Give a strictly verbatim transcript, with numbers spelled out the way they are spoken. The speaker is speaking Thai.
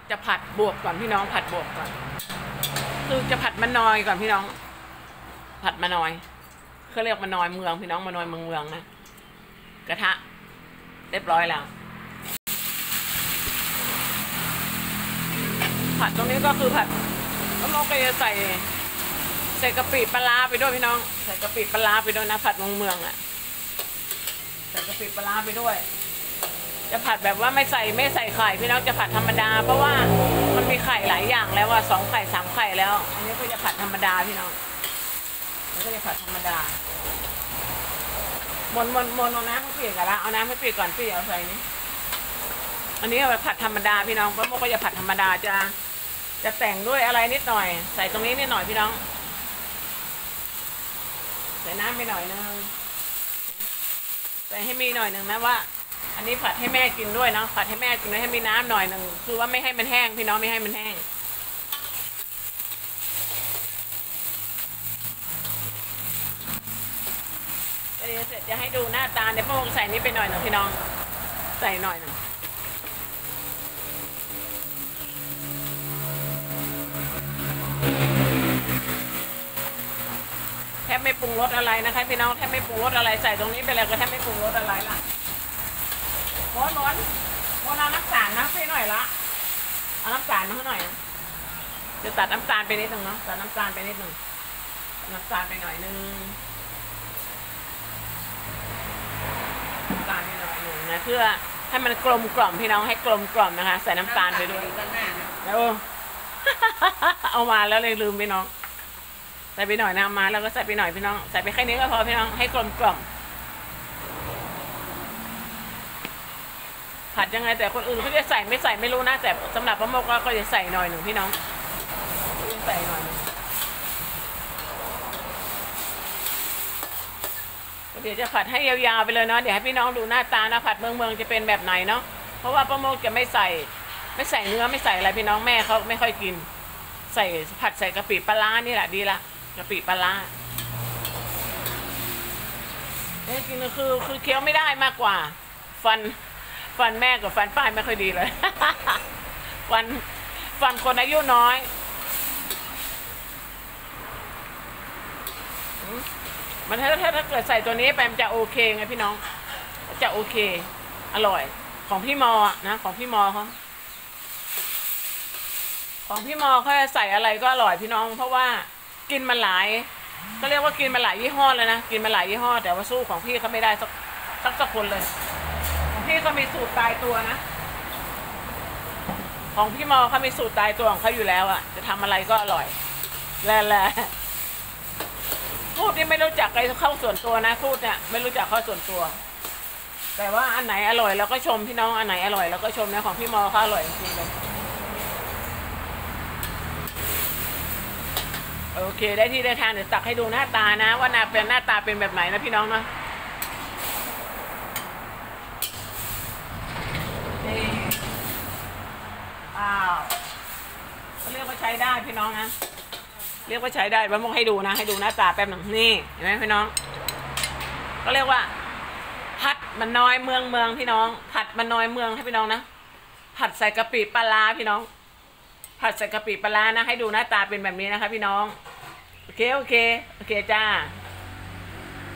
จะผัดบวบก่อนพี่น้องผัดบวบก่อนคือจะผัดมะนอยก่อนพี่น้อง ผัดมะนอยเขาเรียกมะนอยเมืองพี่น้องมะนอยเมืองเมืองนะกระทะเรียบร้อยแล้วผัดตรงนี้ก็คือผัดแล้วเราก็จะใส่ใส่กะปิปลาไปด้วยพี่น้องใส่กะปิปลาไปด้วยนะผัดเมืองเมืองอ่ะใส่กะปิปลาไปด้วยจะผัดแบบว่าไม่ใส่ไม่ใส่ไข่พี่น้องจะผัดธรรมดาเพราะว่ามันมีไข่หลายอย่างแล้วว่าสองไข่สามไข่แล้วอันนี้ก็จะผัดธรรมดาพี่น้องแล้วก็จะผัดธรรมดาหมนหมนหมนเอาน้ำให้เปียกกันละเอาน้ำให้เปียกก่อนเปียกเอาใส่นี้อันนี้เอาไปผัดธรรมดาพี่น้องป้าโมก็จะผัดธรรมดาจะจะแต่งด้วยอะไรนิดหน่อยใส่ตรงนี้นิดหน่อยพี่น้องใส่น้ำไปหน่อยนึงใส่ให้มีหน่อยหนึ่งนะว่าอันนี้ผัดให้แม่กินด้วยเนาะผัดให้แม่กินด้วยให้มีน้ำหน่อยหนึ่งคือว่าไม่ให้มันแห้งพี่น้องไม่ให้มันแห้งเดี๋ยวเสร็จจะให้ดูหน้าตาเดี๋ยวป้าโมใส่นี้ไปหน่อยหนึ่งพี่น้องใส่หน่อยหนึ่งแทบไม่ปรุงรสอะไรนะคะพี่น้องแทบไม่ปรุงรสอะไรใส่ตรงนี้ไปเลยก็แทบไม่ปรุงรสอะไรละม้วนม้วนม้วนเอาน้ำตาลนะพี่หน่อยละเอาน้ำตาลมาให้หน่อยนะจะตัดน้ำตาลไปนิดหนึ่งเนาะตัดน้ำตาลไปนิดหนึ่งน้ำตาลไปหน่อยนึงน้ำตาลไปหน่อยหนึ่งนะเพื่อให้มันกลมกล่อมพี่น้องให้กลมกล่อมนะคะใส่น้ำตาลไปด้วยแล้วเอามาแล้วเลยลืมพี่น้องใส่ไปหน่อยนะมาแล้วก็ใส่ไปหน่อยพี่น้องใส่ไปแค่นี้ก็พอพี่น้องให้กลมกล่อมผัดยังไงแต่คนอื่นเขาจะใส่ไม่ใส่ไม่รู้นะแต่สำหรับป้าโมกก็จะใส่หน่อยหนึ่งพี่น้องใส่หน่อยเดี๋ยวจะผัดให้ยาวๆไปเลยเนาะเดี๋ยวให้พี่น้องดูหน้าตานะผัดเมืองเมืองจะเป็นแบบไหนเนาะเพราะว่าป้าโมกจะไม่ใส่ไม่ใส่เนื้อไม่ใส่อะไรพี่น้องแม่เขาไม่ค่อยกินใส่ผัดใส่กะปิปลานี่แหละดีละกะปิปลาเนี่ยกินคือคือเคี้ยวไม่ได้มากกว่าฟันฟันแม่กับฟันป้ายไม่ค่อยดีเลยฟันฟันคนอายุน้อยมันถ้าถ้าถ้าเกิดใส่ตัวนี้ไปมันจะโอเคไงพี่น้องจะโอเคอร่อยของพี่มอนะของพี่มอเขาของพี่มอเขาจะใส่อะไรก็อร่อยพี่น้องเพราะว่ากินมาหลายก็เรียกว่ากินมาหลายยี่ห้อเลยนะกินมาหลายยี่ห้อแต่ว่าสู้ของพี่เขาไม่ได้สักสักสักคนเลยของพี่เขามีสูตรตายตัวนะของพี่มอเขามีสูตรตายตัวของเขาอยู่แล้วอะจะทำอะไรก็อร่อยแล่แล่พูดที่ไม่รู้จักใครเข้าส่วนตัวนะพูดเนี่ยไม่รู้จักเข้าส่วนตัวแต่ว่าอันไหนอร่อยเราก็ชมพี่น้องอันไหนอร่อยเราก็ชมนะของพี่มอเขาอร่อยจริงๆเลยโอเคได้ที่ได้ทางเดี๋ยวตักให้ดูหน้าตานะว่าหน้าเป็นหน้าตาเป็นแบบไหนนะพี่น้องนะนี่อ้าวเขาเรียกว่าใช้ได้พี่น้องนะเรียกว่าใช้ได้ป้าโมกให้ดูนะให้ดูหน้าตาแป๊บหนึ่งนี่เห็นไหมพี่น้องก็เรียกว่าผัดมันน้อยเมืองเมืองพี่น้องผัดมันน้อยเมืองให้พี่น้องนะผัดใส่กะปิปลาพี่น้องผัดใส่กะปิปลานะให้ดูหน้าตาเป็นแบบนี้นะคะพี่น้องโอเคโอเคโอเคจ้า